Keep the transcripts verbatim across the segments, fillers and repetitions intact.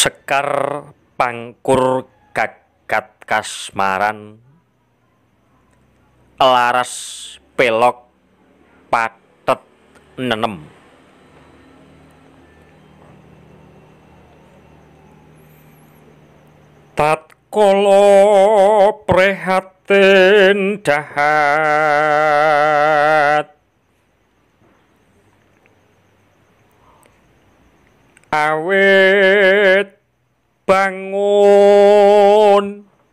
Sekar pangkur gagat kasmaran, laras pelok pathet nenem. Tatkala prihatin dahat, awit bangun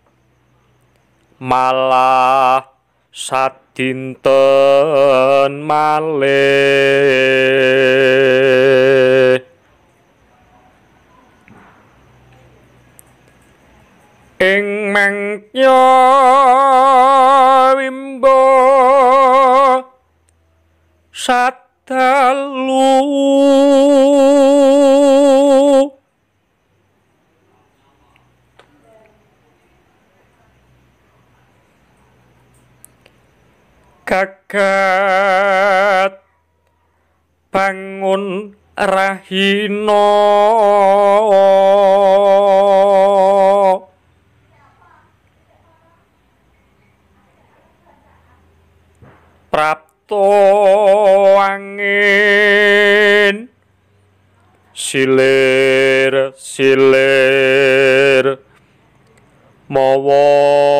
malah sadinten malih. Ing mangya wimbo sadalu gagat bangun rahina prapto angin silir silir mawa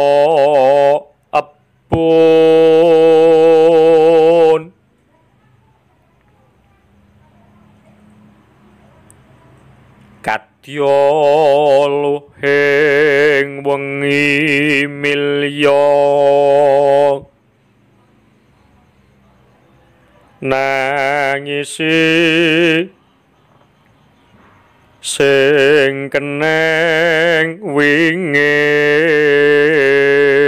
epun kadya luhing wengi milya nangisi sing keneng wingit.